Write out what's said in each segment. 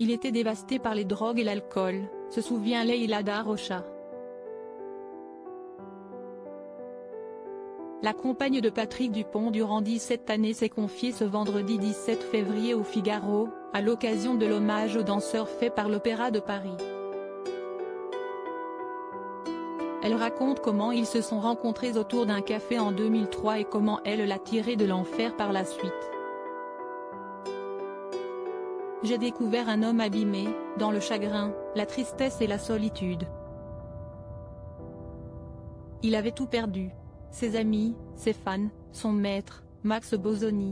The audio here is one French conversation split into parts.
Il était dévasté par les drogues et l'alcool, se souvient Leila Darrocha. La compagne de Patrick Dupont durant 17 années s'est confiée ce vendredi 17 février au Figaro, à l'occasion de l'hommage aux danseurs fait par l'Opéra de Paris. Elle raconte comment ils se sont rencontrés autour d'un café en 2003 et comment elle l'a tiré de l'enfer par la suite. J'ai découvert un homme abîmé, dans le chagrin, la tristesse et la solitude. Il avait tout perdu. Ses amis, ses fans, son maître, Max Bosoni.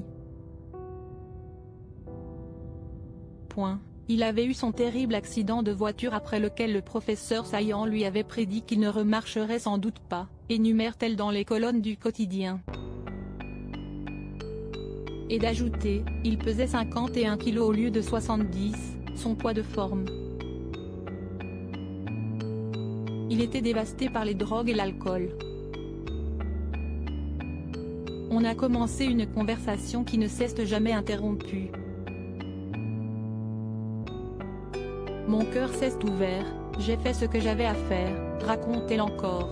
Il avait eu son terrible accident de voiture après lequel le professeur Saillant lui avait prédit qu'il ne remarcherait sans doute pas, énumère-t-elle dans les colonnes du quotidien. Et d'ajouter, il pesait 51 kg au lieu de 70, son poids de forme. Il était dévasté par les drogues et l'alcool. On a commencé une conversation qui ne cesse jamais interrompue. Mon cœur s'est ouvert, j'ai fait ce que j'avais à faire, raconte-t-elle encore.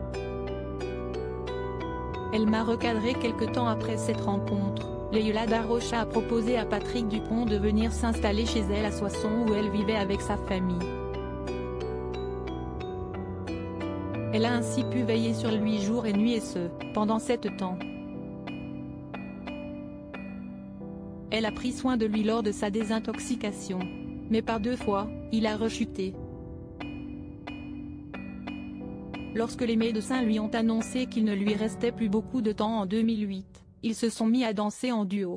Elle m'a recadré quelque temps après cette rencontre. Leila Darrocha a proposé à Patrick Dupont de venir s'installer chez elle à Soissons où elle vivait avec sa famille. Elle a ainsi pu veiller sur lui jour et nuit et ce, pendant 7 temps. Elle a pris soin de lui lors de sa désintoxication. Mais par 2 fois, il a rechuté. Lorsque les médecins lui ont annoncé qu'il ne lui restait plus beaucoup de temps en 2008, ils se sont mis à danser en duo.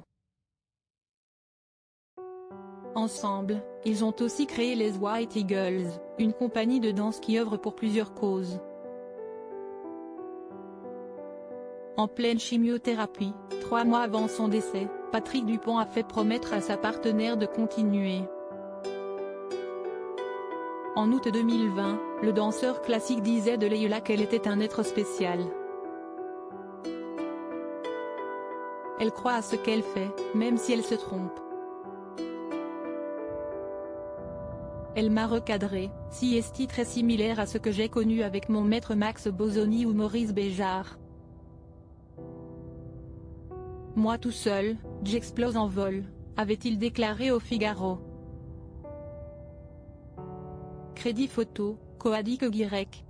Ensemble, ils ont aussi créé les White Eagles, une compagnie de danse qui œuvre pour plusieurs causes. En pleine chimiothérapie, 3 mois avant son décès, Patrick Dupont a fait promettre à sa partenaire de continuer. En août 2020, le danseur classique disait de Leila qu'elle était un être spécial. Elle croit à ce qu'elle fait, même si elle se trompe. Elle m'a recadré, si est très similaire à ce que j'ai connu avec mon maître Max Bosoni ou Maurice Béjart. Moi tout seul, j'explose en vol, avait-il déclaré au Figaro. Crédit photo, Coadic Guirec.